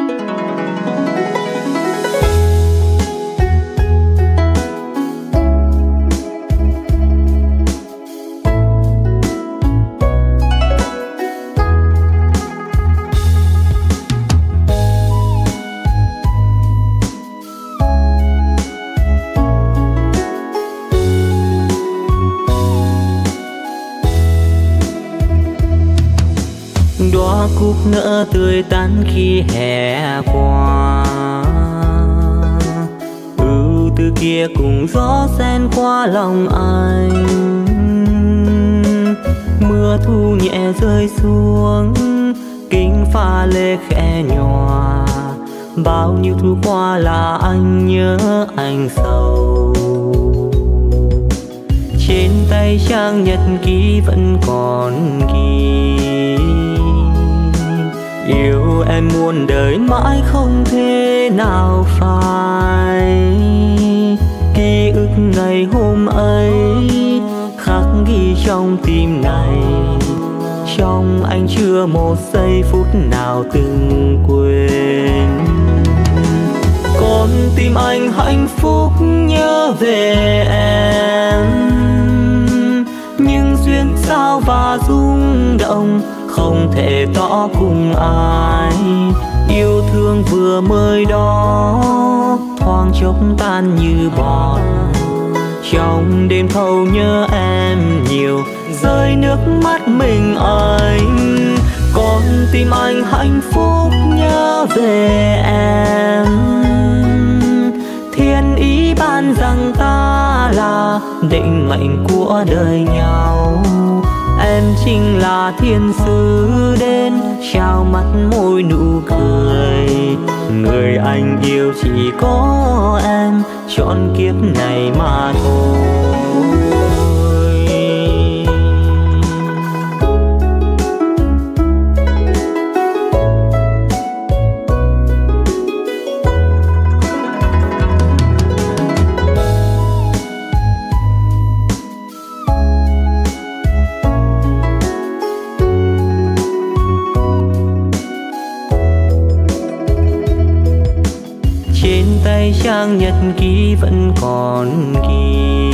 Đóa cúc nở tươi tắn khi hè qua, từ kia cùng gió xen qua lòng anh. Mưa thu nhẹ rơi xuống, kính pha lê khẽ nhòa. Bao nhiêu thu qua là anh nhớ anh sầu. Trên tay trang nhật ký vẫn còn ghi, yêu em muôn đời mãi không thể nào phai. Ký ức ngày hôm ấy khắc ghi trong tim này, trong anh chưa một giây phút nào từng quên. Con tim anh hạnh phúc nhớ về em, nhưng duyên sao và rung động không thể tỏ cùng ai. Yêu thương vừa mới đó thoáng chốc tan như bọt, trong đêm thâu nhớ em nhiều, rơi nước mắt mình anh. Con tim anh hạnh phúc nhớ về em, thiên ý ban rằng ta là định mệnh của đời nhau. Em chính là thiên sứ đến trao mắt môi nụ cười, người anh yêu chỉ có em trọn kiếp này mà thôi. Tay trang nhật ký vẫn còn ghi,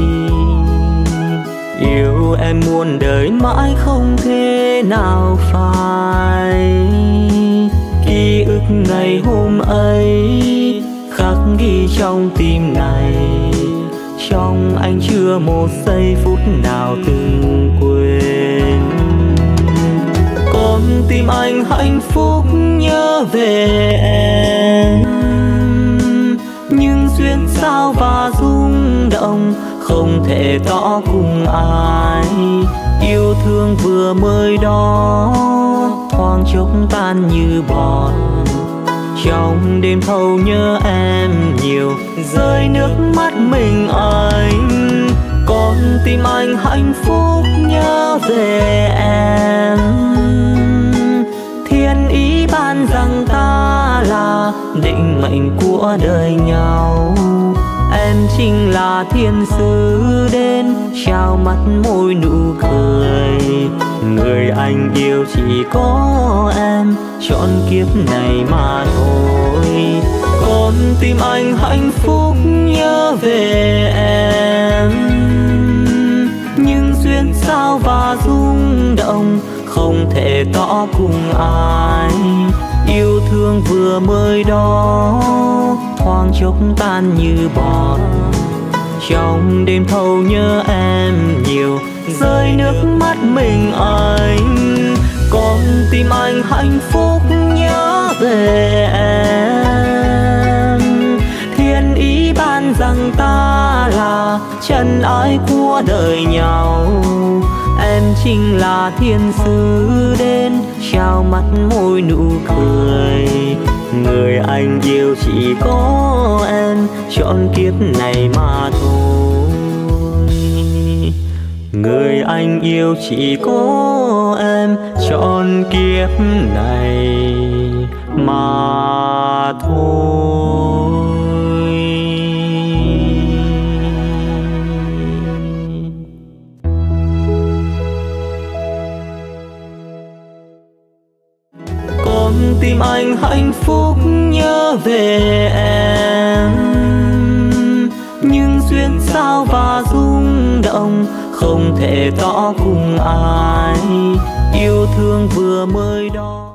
yêu em muôn đời mãi không thể nào phai. Ký ức ngày hôm ấy khắc ghi trong tim này, trong anh chưa một giây phút nào từng quên. Con tim anh hạnh phúc nhớ về em, nhưng duyên sao và rung động không thể tỏ cùng ai. Yêu thương vừa mới đó thoáng chốc tan như bọt, trong đêm thâu nhớ em nhiều, rơi nước mắt mình anh. Con tim anh hạnh phúc nhớ về em, thiên ý ban rằng ta là định mệnh của đời nhau. Em chính là thiên sứ đến trao mắt môi nụ cười, người anh yêu chỉ có em trọn kiếp này mà thôi. Con tim anh hạnh phúc nhớ về em, nhưng duyên sao và rung động không thể tỏ cùng ai. Yêu thương vừa mới đó thoáng chốc tan như bọt, trong đêm thâu nhớ em nhiều, rơi nước mắt mình anh. Con tim anh hạnh phúc nhớ về em, thiên ý ban rằng ta là chân ái của đời nhau. Em chính là thiên sứ đến trao mắt môi nụ cười, người anh yêu chỉ có em trọn kiếp này mà thôi. Người anh yêu chỉ có em trọn kiếp này mà thôi. Con tìm anh hạnh phúc nhớ về em. Nhưng duyên sao và rung động không thể tỏ cùng ai, yêu thương vừa mới đó.